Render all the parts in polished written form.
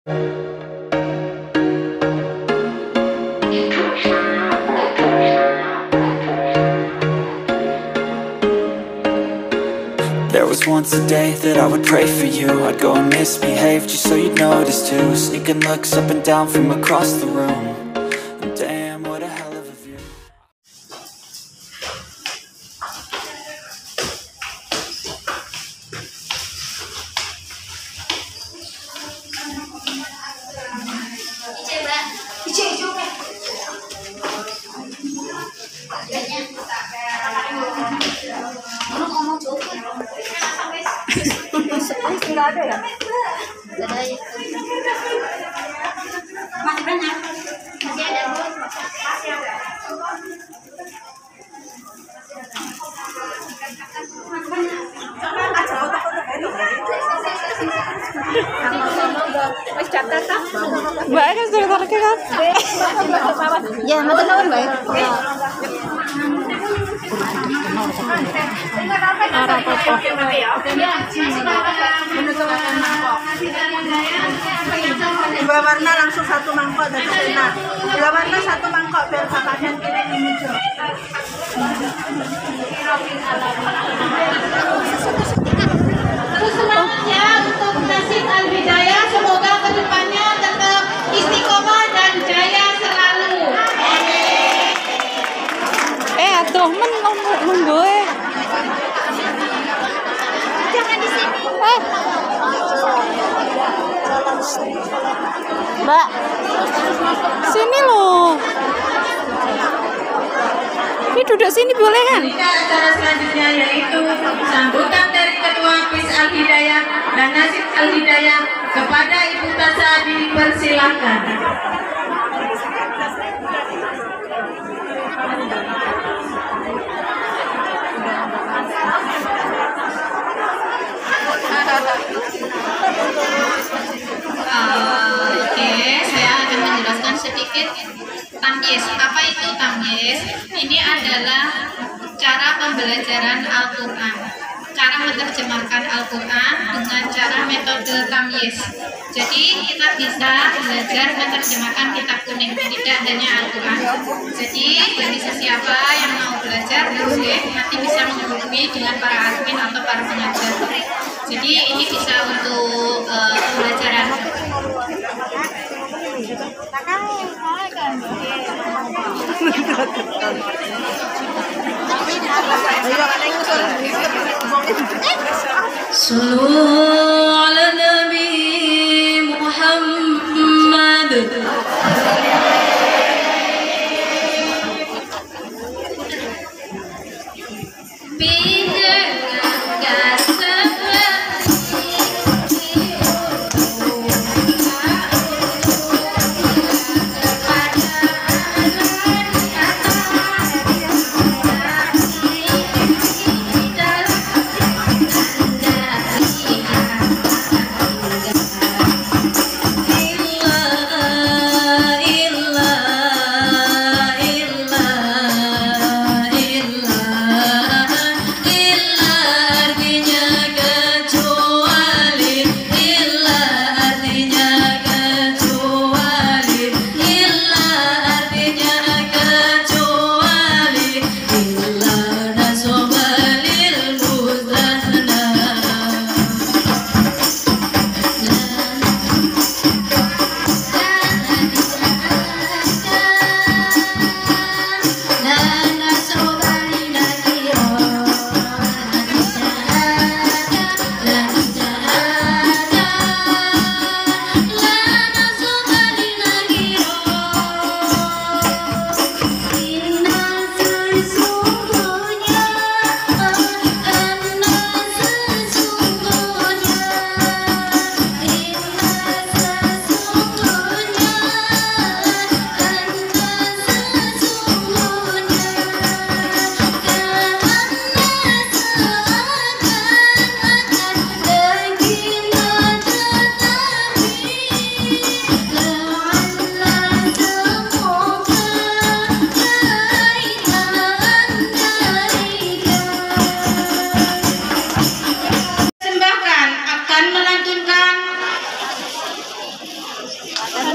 There was once a day that I would pray for you. I'd go and misbehave just so you'd notice too. Sneaking looks up and down from across the room. And damn, what a hell of a view. Nggak ada ya? Ada ya. Masih banyak? Masih ada, Bu? Masih ada. Mbak kan sudah tarik kan? Ya, mata lawan baik. Dua warna langsung satu mangkok dari sana. Dua warna satu mangkok biar kakaknya kirim ini hijau. Terus semangatnya untuk nasib Al-Bidayah, semoga kedepannya tetap istiqomah dan jaya selalu. Atuh gue. Jangan di sini. Mbak, sini loh. Ini duduk sini boleh kan? Acara selanjutnya yaitu sambutan dari Ketua PIS Al-Hidayah dan Nasib Al-Hidayah kepada Ibu Tasa dipersilakan. Oke, saya akan menjelaskan sedikit tamyiz. Apa itu tamyiz? Ini adalah cara pembelajaran Al-Quran, cara menerjemahkan Al-Quran dengan cara metode tamyiz. Jadi kita bisa belajar menerjemahkan kitab kuning, tidak hanya Al-Quran. Jadi bagi siapa yang mau belajar boleh, nanti bisa menghubungi dengan para admin atau para pengajar. Jadi ini bisa untuk pembelajaran. Sallu ala Nabi Muhammad.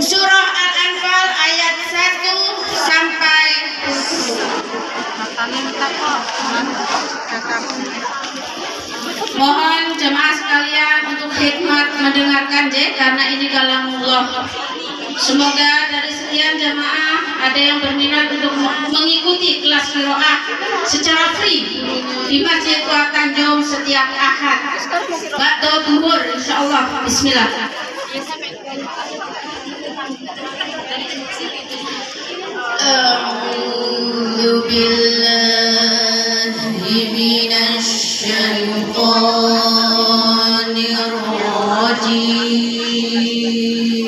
Surah Al-Anfal ayat 1 sampai mohon jemaah sekalian untuk hikmat mendengarkan karena ini kalamullah. Semoga dari sekian jemaah ada yang berminat untuk mengikuti kelas qiraah secara free di Masjid Tua Tanjung setiap Ahad. Ba'da zuhur insyaallah. Bismillah. A'udzu billahi minasy syaithanir rajim.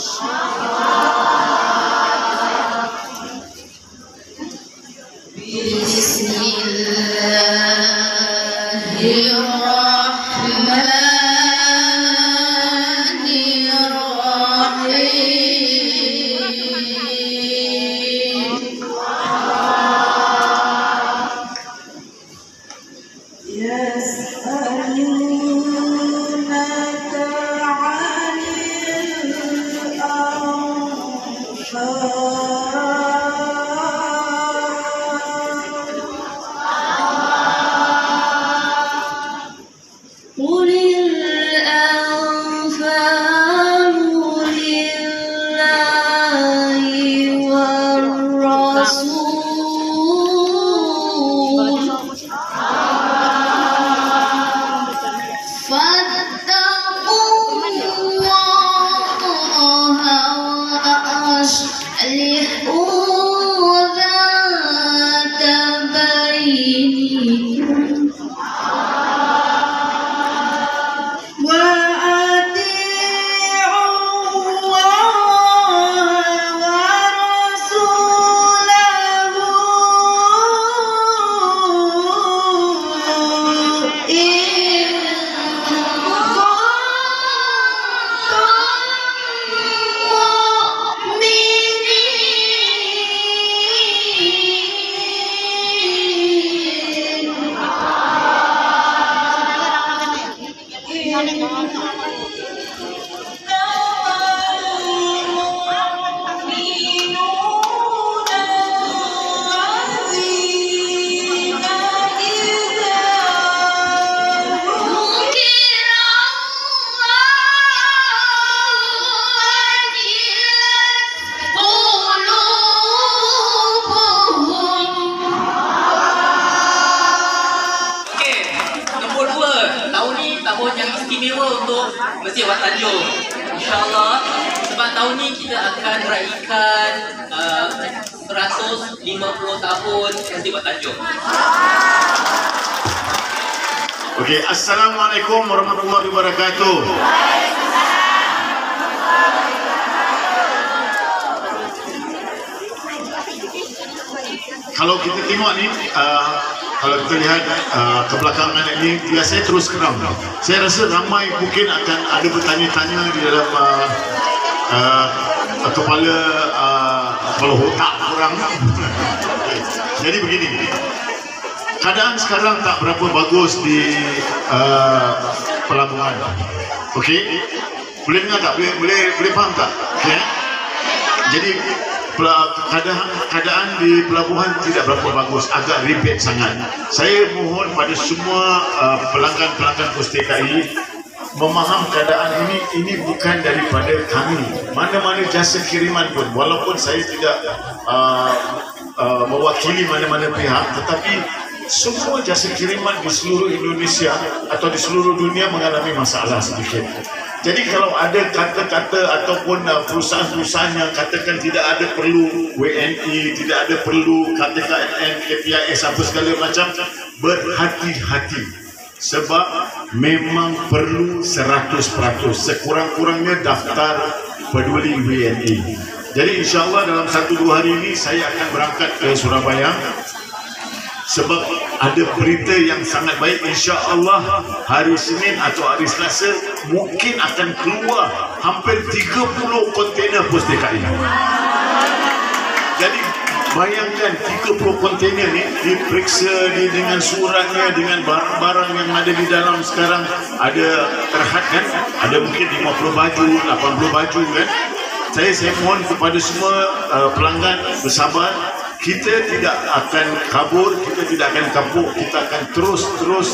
Masjid Wat Tanjung, insyaAllah. Sebab tahun ni kita akan raikan 150 tahun Masjid Wat Tanjung. Okey, Assalamualaikum warahmatullahi wabarakatuh. Kalau kita tengok ni, kalau kita lihat kebelakangan ini, biasanya terus keram. Saya rasa ramai mungkin akan ada bertanya-tanya di dalam kepala otak orang. Jadi begini, keadaan sekarang tak berapa bagus di pelabuhan. Okey, boleh dengar tak? Boleh faham tak? Okay. Jadi keadaan di pelabuhan tidak berapa bagus, agak ribet sangat. Saya mohon pada semua pelanggan-pelanggan Pos TKI memaham keadaan ini bukan daripada kami. Mana-mana jasa kiriman pun, walaupun saya tidak mewakili mana-mana pihak, tetapi semua jasa kiriman di seluruh Indonesia atau di seluruh dunia mengalami masalah sedikit. Jadi kalau ada kata-kata ataupun perusahaan-perusahaan yang katakan tidak ada perlu WNI, tidak ada perlu KTKNN, KPIS, apa segala macam, berhati-hati. Sebab memang perlu 100%, sekurang-kurangnya daftar peduli WNI. Jadi insyaAllah dalam 1-2 hari ini saya akan berangkat ke Surabaya. Sebab ada berita yang sangat baik, insya-Allah hari Senin atau hari Selasa mungkin akan keluar hampir 30 kontainer Pos TKI. Jadi bayangkan 30 kontainer ni diperiksa dengan suratnya, dengan barang-barang yang ada di dalam sekarang. Ada terhad kan, ada mungkin 50 baju, 80 baju kan. saya mohon kepada semua pelanggan bersabar. Kita tidak akan kabur, kita tidak akan kapok, kita akan terus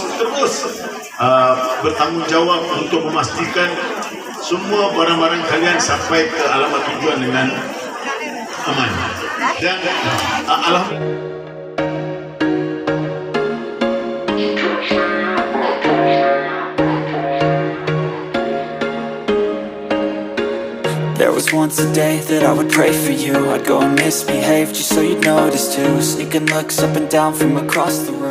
bertanggungjawab untuk memastikan semua barang-barang kalian sampai ke alamat tujuan dengan aman. Dan alhamdulillah. There was once a day that I would pray for you. I'd go and misbehave just so you'd notice too. Sneaking looks up and down from across the room.